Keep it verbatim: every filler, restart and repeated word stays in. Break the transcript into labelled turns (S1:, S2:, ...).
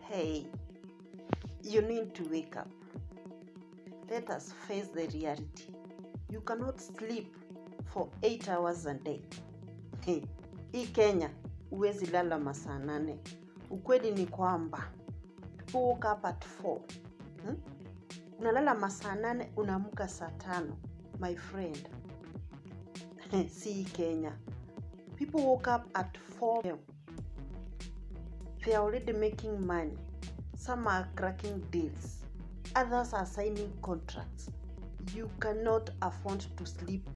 S1: Hey, you need to wake up. Let us face the reality. You cannot sleep for eight hours a day. Hey, hii Kenya huwezi lala masaa nane. Ukweli ni kwamba people woke up at four. Hmm? Unalala masaa nane, unaamka saa tano. My friend. See Kenya. People woke up at four. They are already making money. Some are cracking deals. Others are signing contracts. You cannot afford to sleep